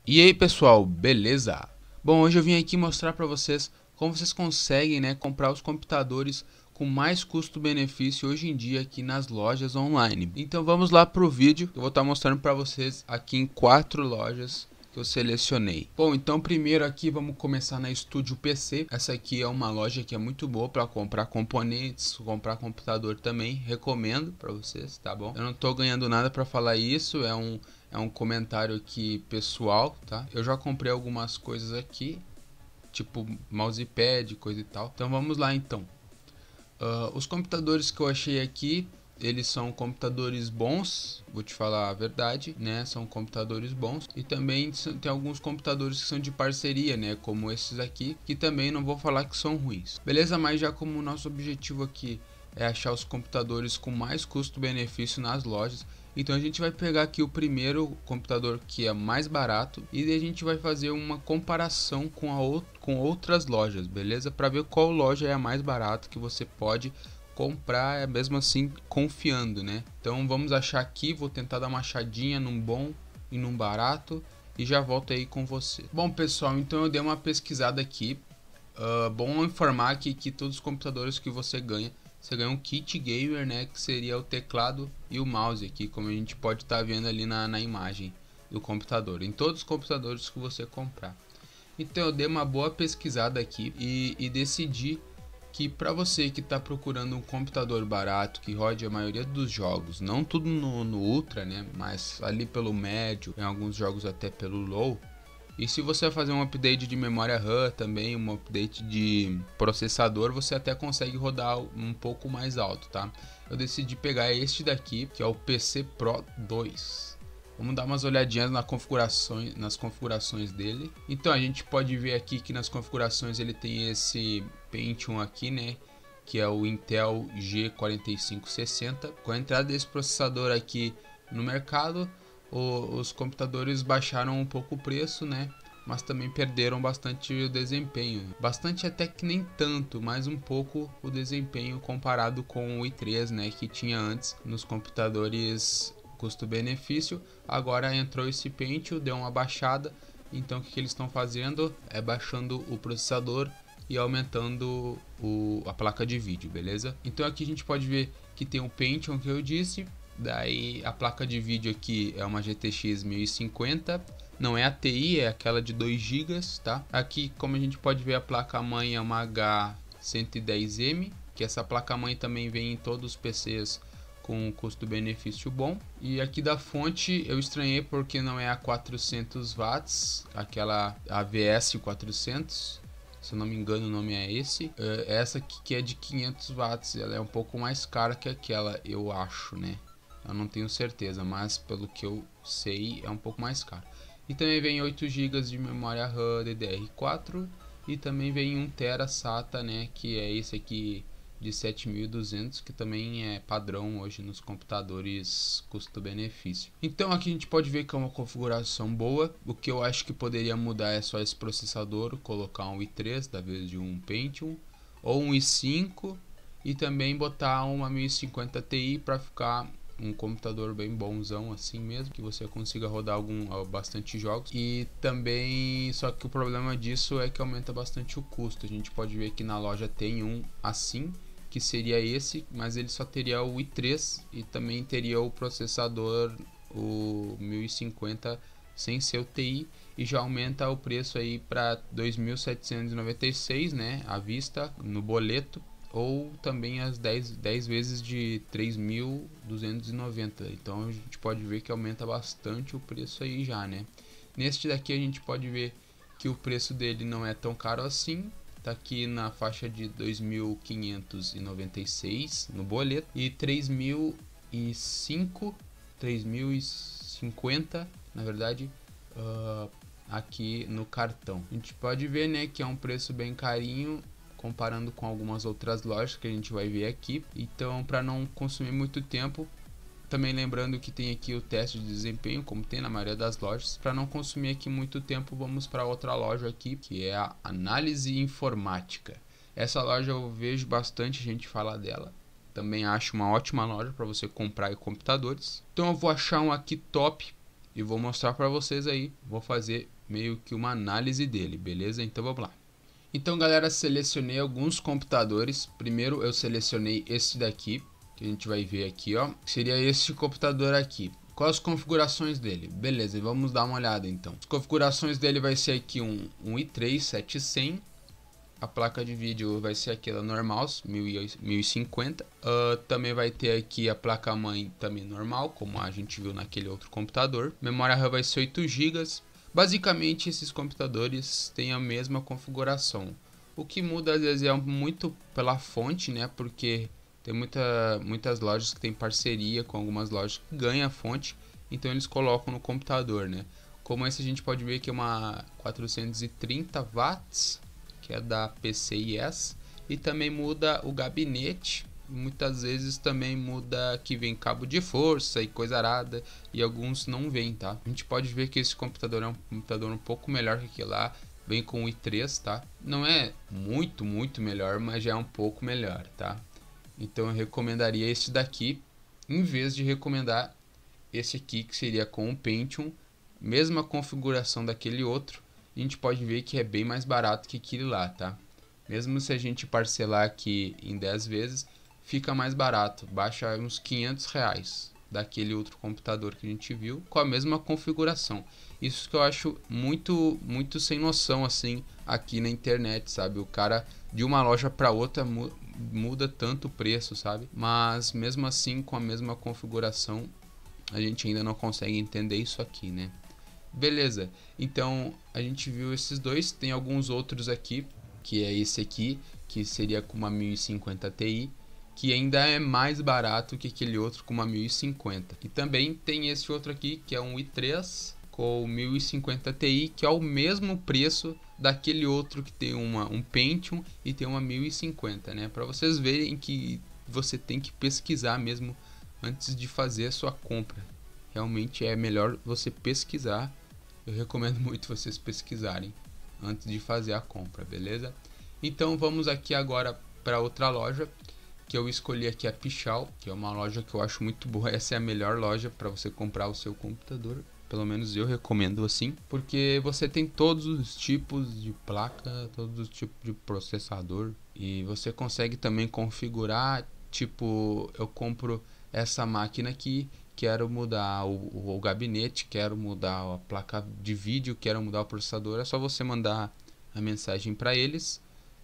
E aí pessoal, beleza? Bom, hoje eu vim aqui mostrar para vocês como vocês conseguem, comprar os computadores com mais custo-benefício hoje em dia aqui nas lojas online. Então vamos lá pro vídeo, eu vou estar mostrando para vocês aqui em 4 lojas que eu selecionei. Bom, então primeiro aqui vamos começar na Estúdio PC. Essa aqui é uma loja que é muito boa para comprar componentes, comprar computador também. Recomendo para vocês, tá bom? Eu não tô ganhando nada para falar isso, é um comentário aqui pessoal, tá? Eu já comprei algumas coisas aqui, tipo mousepad, coisa e tal. Então vamos lá então. Os computadores que eu achei aqui, eles são computadores bons, vou te falar a verdade, né? São computadores bons. E também tem alguns computadores que são de parceria, né? Como esses aqui, que também não vou falar que são ruins. Beleza? Mas já como o nosso objetivo aqui é achar os computadores com mais custo-benefício nas lojas, então a gente vai pegar aqui o primeiro computador que é mais barato e a gente vai fazer uma comparação com outras lojas, beleza? Para ver qual loja é a mais barata que você pode comprar, mesmo assim confiando, né? Então vamos achar aqui, vou tentar dar uma achadinha num bom e num barato e já volto aí com você. Bom pessoal, então eu dei uma pesquisada aqui. Bom informar que todos os computadores que você ganha um kit gamer, né, que seria o teclado e o mouse aqui, como a gente pode estar vendo ali na imagem do computador, em todos os computadores que você comprar. Então eu dei uma boa pesquisada aqui e decidi que para você que está procurando um computador barato que rode a maioria dos jogos, não tudo no Ultra, né, mas ali pelo médio, em alguns jogos até pelo low. E se você fazer um update de memória RAM também, um update de processador, você até consegue rodar um pouco mais alto, tá? Eu decidi pegar este daqui, que é o PC Pro 2. Vamos dar umas olhadinhas nas configurações dele. Então a gente pode ver aqui que nas configurações ele tem esse Pentium aqui, né? Que é o Intel G4560. Com a entrada desse processador aqui no mercado, os computadores baixaram um pouco o preço, né? Mas também perderam bastante o desempenho. Bastante até que nem tanto, mas um pouco o desempenho comparado com o i3, né? Que tinha antes nos computadores custo-benefício. Agora entrou esse Pentium, deu uma baixada. Então o que eles estão fazendo é baixando o processador e aumentando a placa de vídeo, beleza? Então aqui a gente pode ver que tem o Pentium que eu disse. Daí a placa de vídeo aqui é uma GTX 1050, não é a TI, é aquela de 2 GB, tá? Aqui, como a gente pode ver, a placa-mãe é uma H110M, que essa placa-mãe também vem em todos os PCs com custo-benefício bom. E aqui da fonte eu estranhei porque não é a 400 watts, aquela AVS 400. Se eu não me engano o nome é esse. Essa aqui que é de 500 watts, ela é um pouco mais cara que aquela, eu acho, né? Eu não tenho certeza, mas pelo que eu sei é um pouco mais caro. E também vem 8 GB de memória RAM DDR4 e também vem 1 TB SATA, né, que é esse aqui de 7200, que também é padrão hoje nos computadores custo-benefício. Então aqui a gente pode ver que é uma configuração boa. O que eu acho que poderia mudar é só esse processador, colocar um i3 da vez de um Pentium ou um i5 e também botar uma 1050 Ti para ficar um computador bem bonzão assim mesmo, que você consiga rodar bastante jogos. E também, só que o problema disso é que aumenta bastante o custo. A gente pode ver que na loja tem um assim, que seria esse, mas ele só teria o i3 e também teria o processador, o 1050 sem ser o TI, e já aumenta o preço aí para 2.796, né, à vista no boleto, ou também as 10 vezes de 3.290. Então a gente pode ver que aumenta bastante o preço aí já, né? Neste daqui a gente pode ver que o preço dele não é tão caro assim. Tá aqui na faixa de 2.596 no boleto e 3.050, na verdade, aqui no cartão. A gente pode ver, né, que é um preço bem carinho comparando com algumas outras lojas que a gente vai ver aqui. Então, para não consumir muito tempo, também lembrando que tem aqui o teste de desempenho, como tem na maioria das lojas. Para não consumir aqui muito tempo, vamos para outra loja aqui, que é a Análise Informática. Essa loja eu vejo bastante gente falar dela. Também acho uma ótima loja para você comprar computadores. Então eu vou achar um aqui top e vou mostrar para vocês aí, vou fazer meio que uma análise dele, beleza? Então vamos lá. Então galera, selecionei alguns computadores. Primeiro eu selecionei esse daqui, que a gente vai ver aqui, ó. Seria este computador aqui. Quais as configurações dele? Beleza, vamos dar uma olhada então. As configurações dele vai ser aqui um i3 7100. A placa de vídeo vai ser aquela normal, 1050. Também vai ter aqui a placa-mãe também normal, como a gente viu naquele outro computador. Memória RAM vai ser 8 GB. Basicamente esses computadores têm a mesma configuração. O que muda às vezes é muito pela fonte, né? Porque tem muitas lojas que tem parceria com algumas lojas que ganham a fonte, então eles colocam no computador, né? Como esse a gente pode ver que é uma 430 watts, que é da PCIe, e também muda o gabinete. Muitas vezes também muda que vem cabo de força e coisa arada, e alguns não vem, tá? A gente pode ver que esse computador é um computador um pouco melhor que aquele lá, vem com o i3, tá? Não é muito melhor, mas já é um pouco melhor, tá? Então eu recomendaria esse daqui, em vez de recomendar esse aqui, que seria com o Pentium, mesma configuração daquele outro. A gente pode ver que é bem mais barato que aquele lá, tá? Mesmo se a gente parcelar aqui em 10 vezes, fica mais barato, baixa uns 500 reais daquele outro computador que a gente viu, com a mesma configuração. Isso que eu acho muito sem noção assim aqui na internet, sabe? O cara de uma loja para outra muda tanto o preço, sabe? Mas mesmo assim, com a mesma configuração, a gente ainda não consegue entender isso aqui, né? Beleza, então a gente viu esses dois, tem alguns outros aqui, que é esse aqui, que seria com uma 1050 Ti, que ainda é mais barato que aquele outro com uma 1050. E também tem esse outro aqui, que é um i3 com 1050 Ti, que é o mesmo preço daquele outro que tem um Pentium e tem uma 1050, né? Para vocês verem que você tem que pesquisar mesmo antes de fazer a sua compra. Realmente é melhor você pesquisar. Eu recomendo muito vocês pesquisarem antes de fazer a compra, beleza? Então vamos aqui agora para outra loja, que eu escolhi aqui a Pichau, que é uma loja que eu acho muito boa. Essa é a melhor loja para você comprar o seu computador, pelo menos eu recomendo assim, porque você tem todos os tipos de placa, todos os tipos de processador, e você consegue também configurar, tipo, eu compro essa máquina aqui, quero mudar o gabinete, quero mudar a placa de vídeo, quero mudar o processador, é só você mandar a mensagem para eles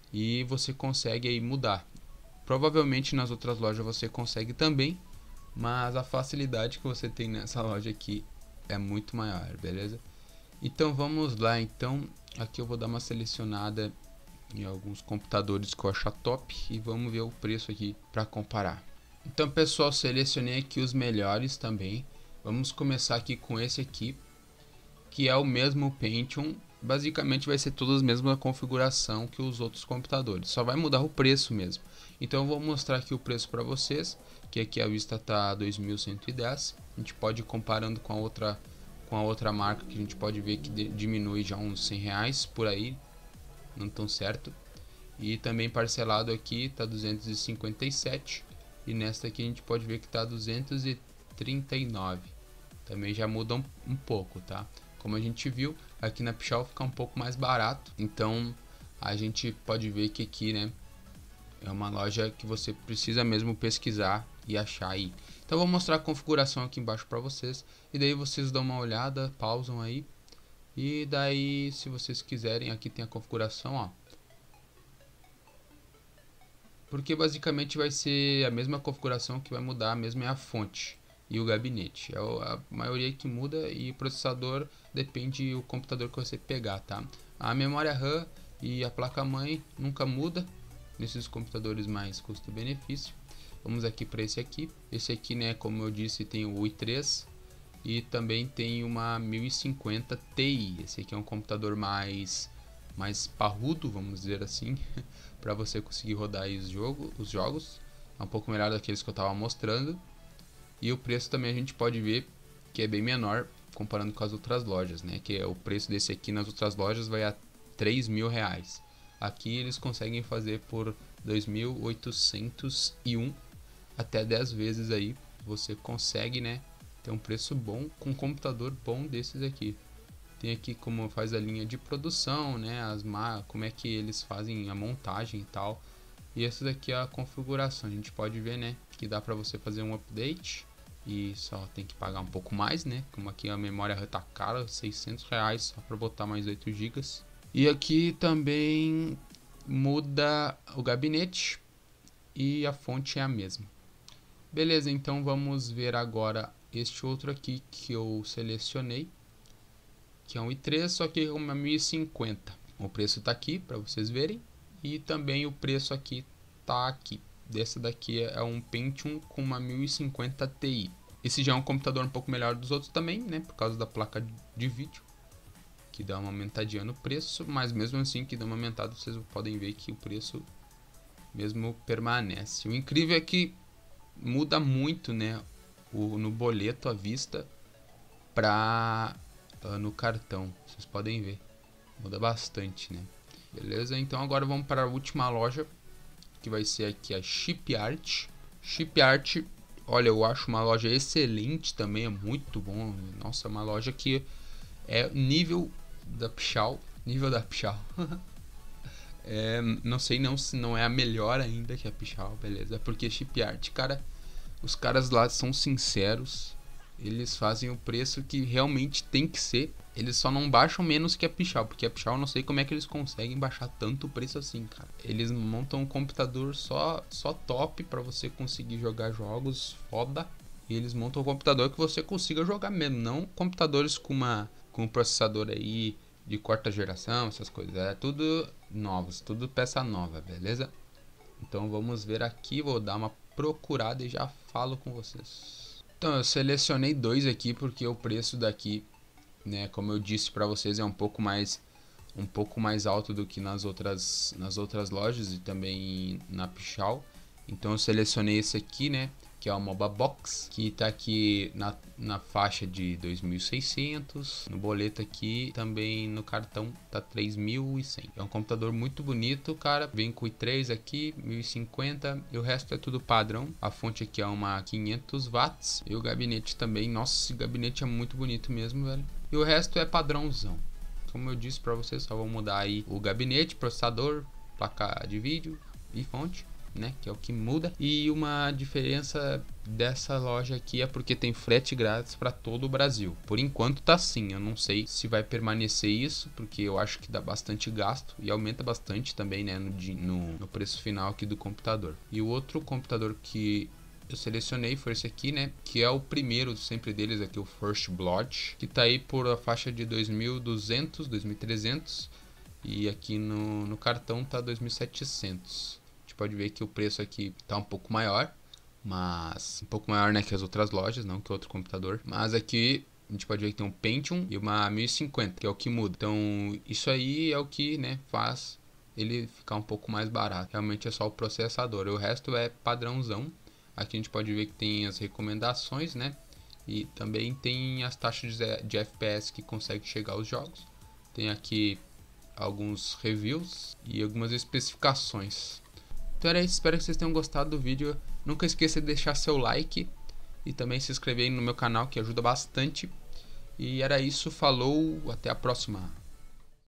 e você consegue aí mudar. Provavelmente nas outras lojas você consegue também, mas a facilidade que você tem nessa loja aqui é muito maior, beleza? Então vamos lá, então aqui eu vou dar uma selecionada em alguns computadores que eu acho top e vamos ver o preço aqui para comparar. Então pessoal, selecionei aqui os melhores também. Vamos começar aqui com esse aqui, que é o mesmo Pentium. Basicamente vai ser toda a mesma configuração que os outros computadores, só vai mudar o preço mesmo. Então eu vou mostrar aqui o preço para vocês, que aqui a vista tá 2110. A gente pode ir comparando com a outra marca, que a gente pode ver que diminui já uns 100 reais por aí, não tão certo. E também parcelado aqui tá 257. E nesta aqui a gente pode ver que está 239. Também já muda um pouco, tá? Como a gente viu, aqui na Pichau fica um pouco mais barato. Então a gente pode ver que aqui, né, é uma loja que você precisa mesmo pesquisar e achar aí. Então eu vou mostrar a configuração aqui embaixo para vocês. E daí vocês dão uma olhada, pausam aí. E daí, se vocês quiserem, aqui tem a configuração, ó. Porque basicamente vai ser a mesma configuração, que vai mudar mesmo é a fonte e o gabinete. É a maioria que muda, e o processador depende do computador que você pegar, tá? A memória RAM e a placa-mãe nunca muda nesses computadores mais custo-benefício. Vamos aqui para esse aqui. Esse aqui, né, como eu disse, tem o i3 e também tem uma 1050 Ti. Esse aqui é um computador mais parrudo, vamos dizer assim, para você conseguir rodar aí os jogos. É um pouco melhor daqueles que eu estava mostrando. E o preço também a gente pode ver que é bem menor comparando com as outras lojas, né? Que é o preço desse aqui nas outras lojas vai a 3.000 reais. Aqui eles conseguem fazer por 2.801, até 10 vezes aí você consegue, né, Tem um preço bom com um computador bom desses aqui. Tem aqui como faz a linha de produção, né, como é que eles fazem a montagem e tal. E essa daqui é a configuração. A gente pode ver, né, que dá para você fazer um update e só tem que pagar um pouco mais, né? Como aqui a memória tá cara, R$600 só para botar mais 8 GB. E aqui também muda o gabinete e a fonte é a mesma. Beleza, então vamos ver agora este outro aqui que eu selecionei, que é um i3, só que uma 1050. O preço tá aqui para vocês verem e também o preço aqui tá aqui. Dessa daqui é um Pentium com uma 1050 Ti. Esse já é um computador um pouco melhor dos outros também, né, por causa da placa de vídeo, que dá uma aumentadinha no preço, mas mesmo assim que dá uma aumentada, vocês podem ver que o preço mesmo permanece. O incrível é que muda muito, né, no boleto à vista para no cartão. Vocês podem ver, muda bastante, né? Beleza? Então agora vamos para a última loja, que vai ser aqui a Chipart. Chipart, olha, eu acho uma loja excelente também, é muito bom. Nossa, é uma loja que é nível da Pichau, não sei não se não é a melhor ainda que a Pichau, beleza? Porque Chipart, cara, os caras lá são sinceros, eles fazem o preço que realmente tem que ser. Eles só não baixam menos que a Pichau, porque a Pichau eu não sei como é que eles conseguem baixar tanto preço assim, cara. Eles montam um computador só top pra você conseguir jogar jogos foda. E eles montam um computador que você consiga jogar mesmo, não computadores com um processador aí de quarta geração, essas coisas. É tudo novos, tudo peça nova, beleza? Então vamos ver aqui, vou dar uma procurada e já falo com vocês. Então eu selecionei dois aqui porque o preço daqui, né, como eu disse para vocês, é um pouco mais alto do que nas outras lojas e também na Pichau. Então eu selecionei esse aqui, né, que é o MOBA Box, que tá aqui na faixa de 2.600, no boleto aqui, também no cartão tá 3.100. É um computador muito bonito, cara, vem com i3 aqui, 1050, e o resto é tudo padrão. A fonte aqui é uma 500 watts, e o gabinete também, nossa, esse gabinete é muito bonito mesmo, velho. E o resto é padrãozão. Como eu disse pra vocês, só vou mudar aí o gabinete, processador, placa de vídeo e fonte, né, que é o que muda. E uma diferença dessa loja aqui é porque tem frete grátis para todo o Brasil. Por enquanto tá assim, eu não sei se vai permanecer isso, porque eu acho que dá bastante gasto e aumenta bastante também, né, no preço final aqui do computador. E o outro computador que eu selecionei foi esse aqui, né, que é o primeiro sempre deles aqui, o First Blood, que tá aí por a faixa de 2.200, 2.300, e aqui no cartão tá 2.700. Pode ver que o preço aqui tá um pouco maior, mas um pouco maior, né, que as outras lojas, não que outro computador. Mas aqui a gente pode ver que tem um Pentium e uma 1050, que é o que muda. Então isso aí é o que, né, faz ele ficar um pouco mais barato. Realmente é só o processador, o resto é padrãozão. Aqui a gente pode ver que tem as recomendações, né, e também tem as taxas de FPS que consegue chegar aos jogos. Tem aqui alguns reviews e algumas especificações. Então era isso, espero que vocês tenham gostado do vídeo. Nunca esqueça de deixar seu like e também se inscrever aí no meu canal, que ajuda bastante. E era isso, falou, até a próxima.